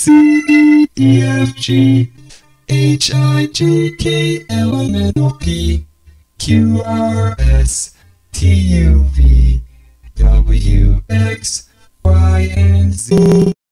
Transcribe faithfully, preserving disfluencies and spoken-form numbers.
C, D, E, F, G, H, I, J, K, L, M, N, O, P, Q, R, S, T, U, V, W, X, Y, and Z.